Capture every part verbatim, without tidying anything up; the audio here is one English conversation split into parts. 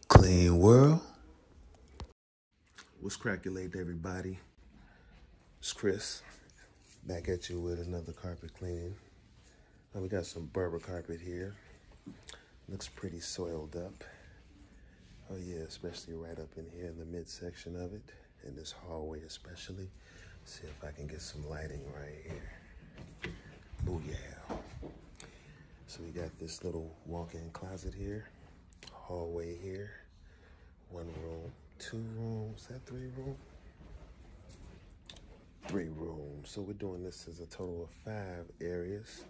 Clean world. What's cracking, everybody? It's Chris, back at you with another carpet cleaning. Now we got some Berber carpet here. Looks pretty soiled up. Oh yeah, especially right up in here in the midsection of it, in this hallway especially. See if I can get some lighting right here. Booyah. So we got this little walk-in closet here, hallway here, one room, two rooms, is that three rooms? Three rooms. So we're doing this as a total of five areas.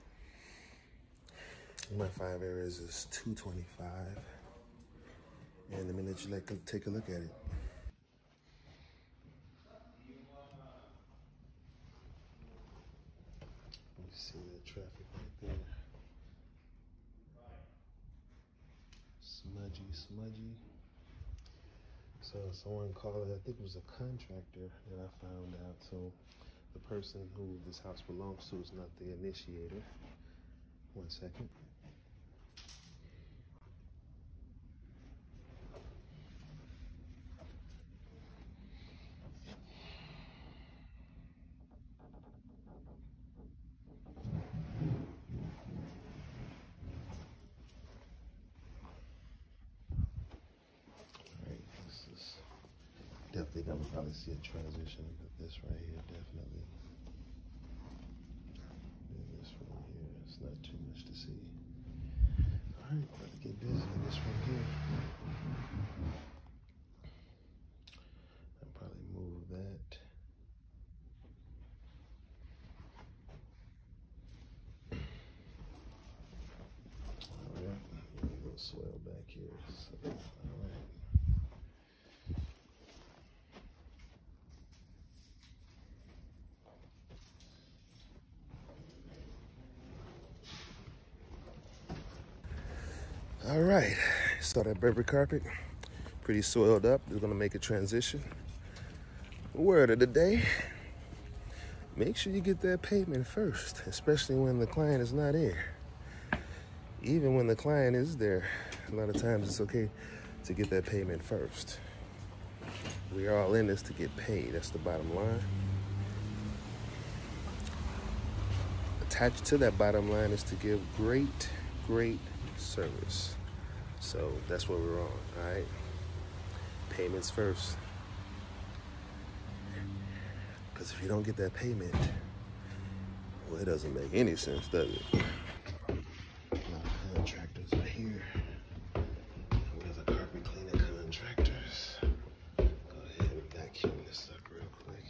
My five areas is two twenty-five. And the minute you like, take a look at it. You see the traffic right there. Smudgy, smudgy. So someone called it, I think it was a contractor that I found out. So the person who this house belongs to is not the initiator. One second. Definitely gonna probably see a transition with this right here, definitely. And this one here, it's not too much to see. All right, let's get busy in this one here. I'll probably move that. All right, a little swell back here. So, all right. All right, saw that Berber carpet, pretty soiled up. We're gonna make a transition. Word of the day, make sure you get that payment first, especially when the client is not here. Even when the client is there, a lot of times it's okay to get that payment first. We are all in this to get paid, that's the bottom line. Attached to that bottom line is to give great, great service. So that's what we're on, all right? Payments first. Because if you don't get that payment, well, it doesn't make any sense, does it? A lot of contractors are here. We're the carpet cleaner contractors. Go ahead and vacuum this up real quick.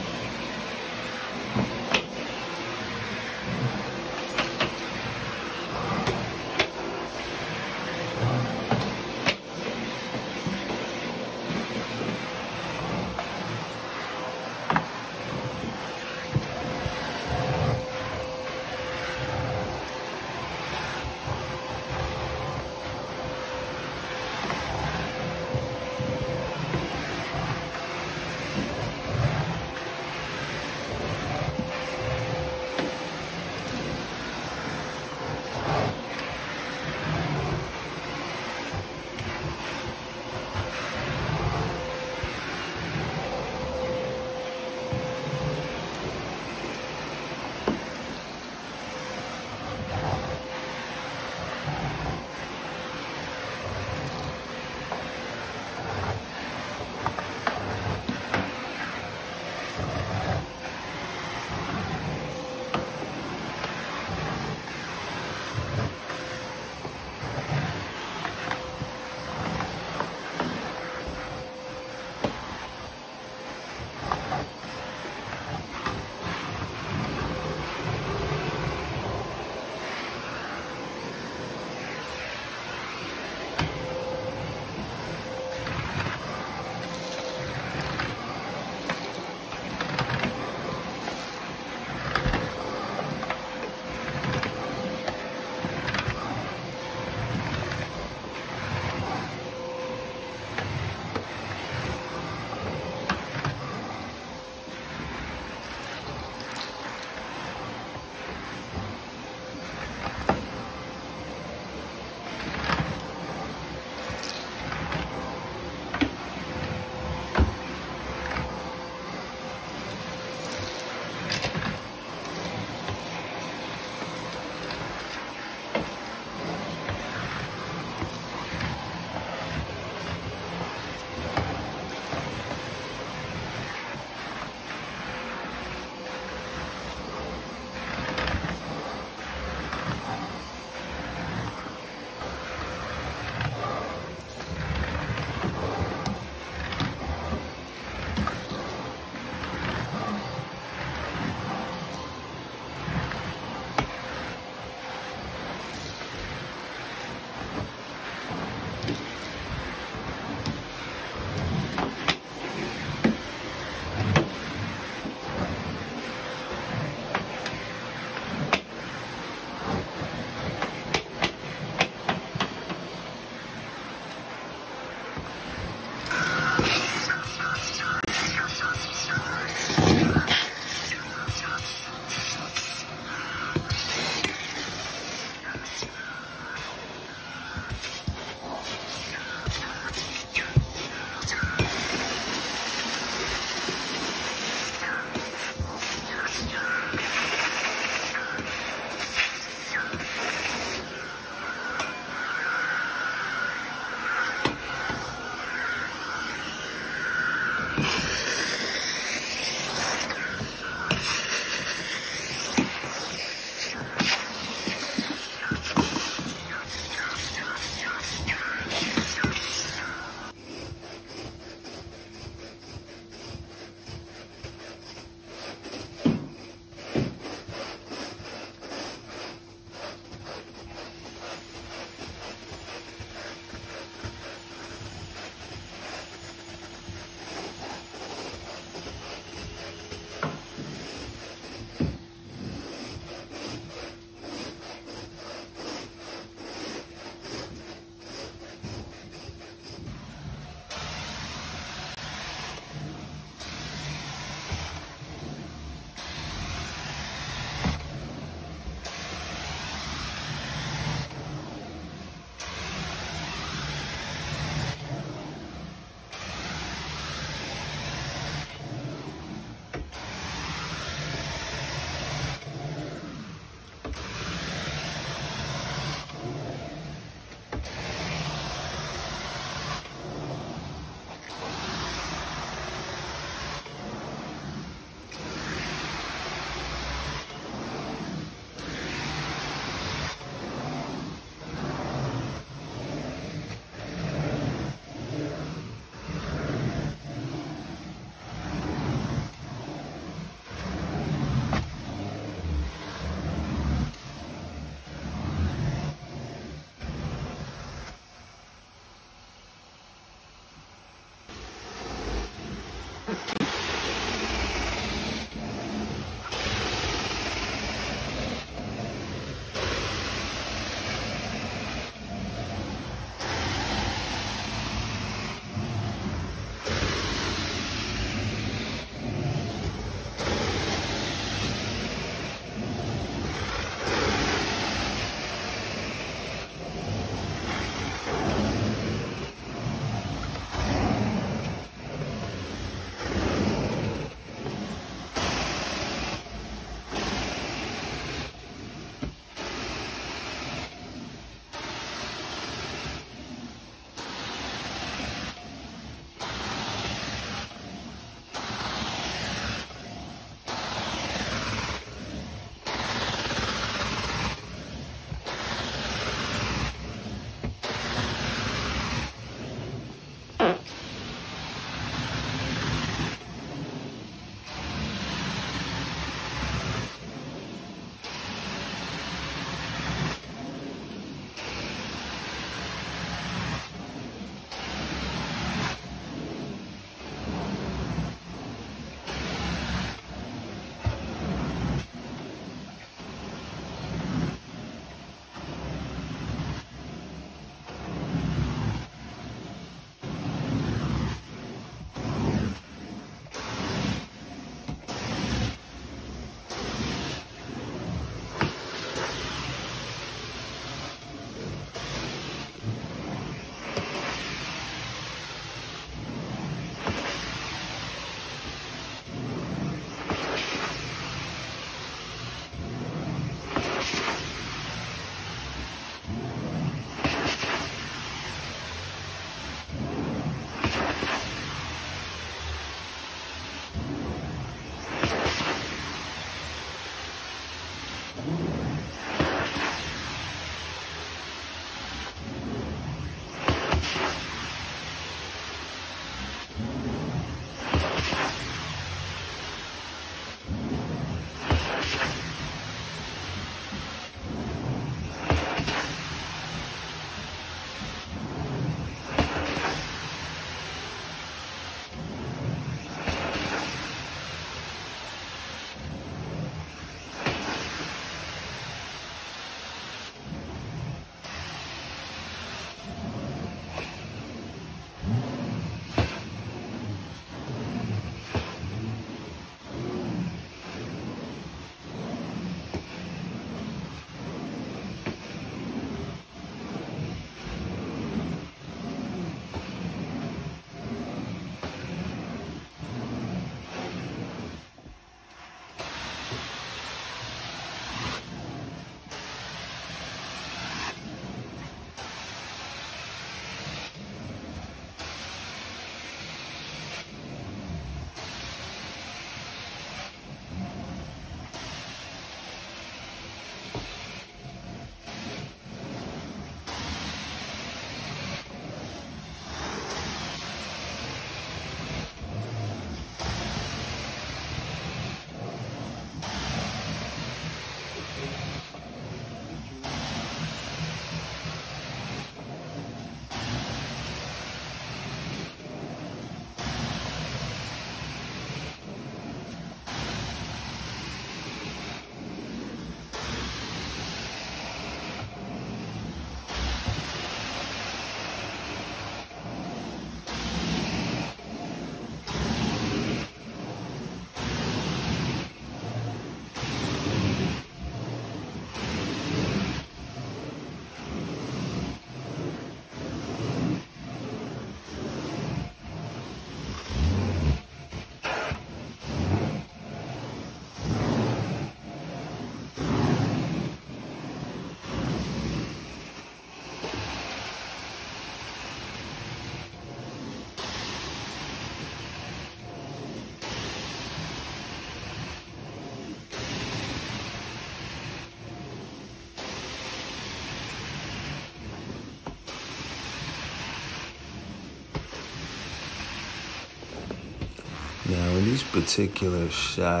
Now, in this particular shot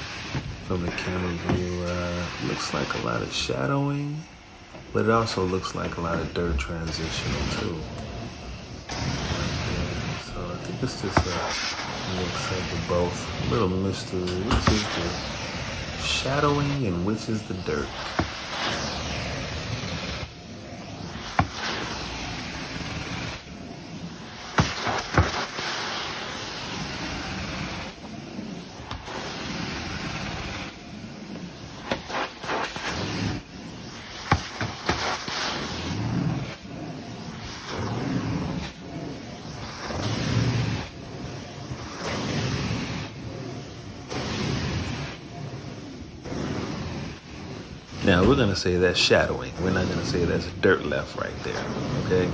from the camera view, uh, looks like a lot of shadowing, but it also looks like a lot of dirt transitional too. Right there. So I think it's just a mix of the both. Little mystery, which is the shadowing and which is the dirt. Now we're gonna say that's shadowing. We're not gonna say that's dirt left right there, okay?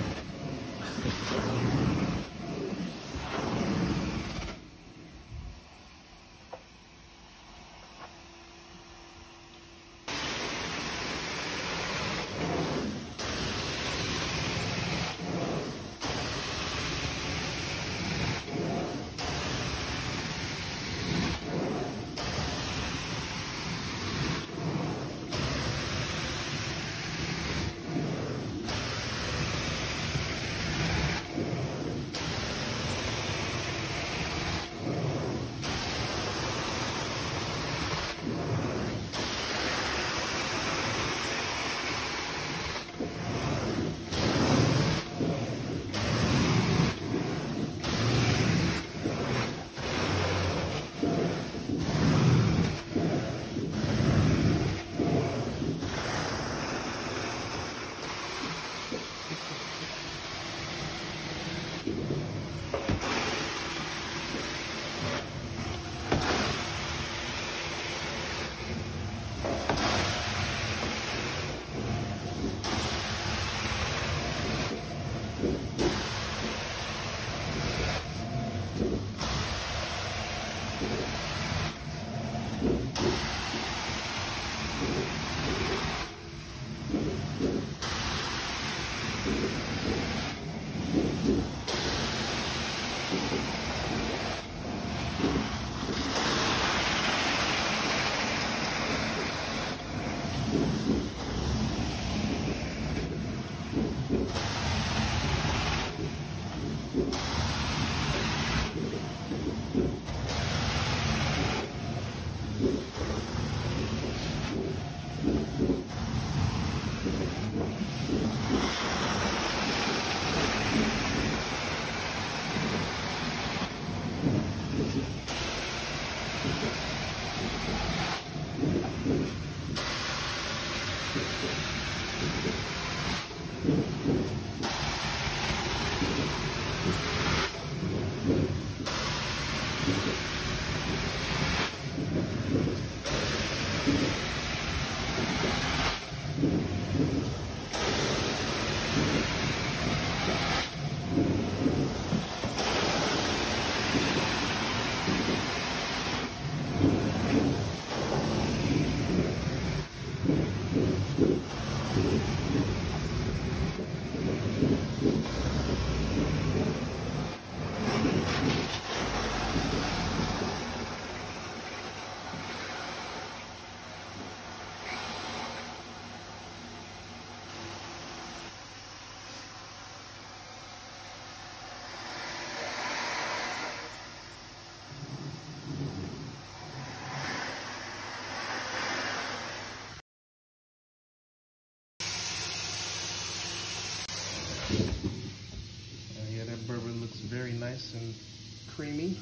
Very nice and creamy.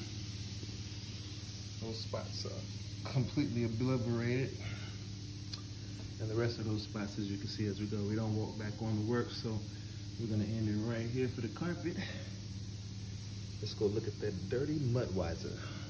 Those spots are completely obliterated. And the rest of those spots, as you can see as we go, we don't walk back on the work, so we're gonna end it right here for the carpet. Let's go look at that dirty Mudweiser.